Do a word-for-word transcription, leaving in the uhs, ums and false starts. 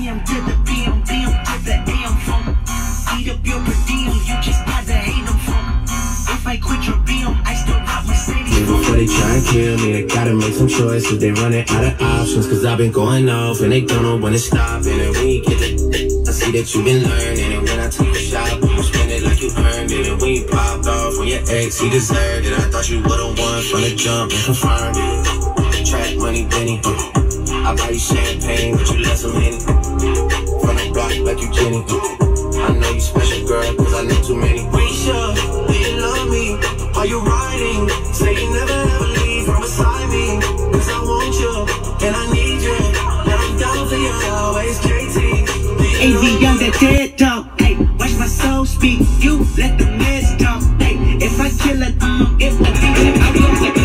M to the P M, P M to the A M phone. Eat up your per diem, you just gotta hate them from. If I quit your B M, I still rock Mercedes. Before they try and kill me, they gotta make some choices. They running out of options, cause I've been going off and they don't know when to stop. And then when you get it, I see that you've been learning. And when I take a shot, you spend it like you earned it. And when you popped off on your ex, he deserved it. I thought you would've won from the jump and confirmed it. Track money, Benny. I buy you champagne, but you left some in it. From the block like you Jenny. I know you special, girl, cause I know too many. Risha, do you love me? Are you riding? Say you never ever leave from beside me. Cause I want you, and I need you. And I'm down for you always, J T. A V on the dead dog, hey, watch my soul speak. You let the meds talk, hey. If I kill it, um, if I think I be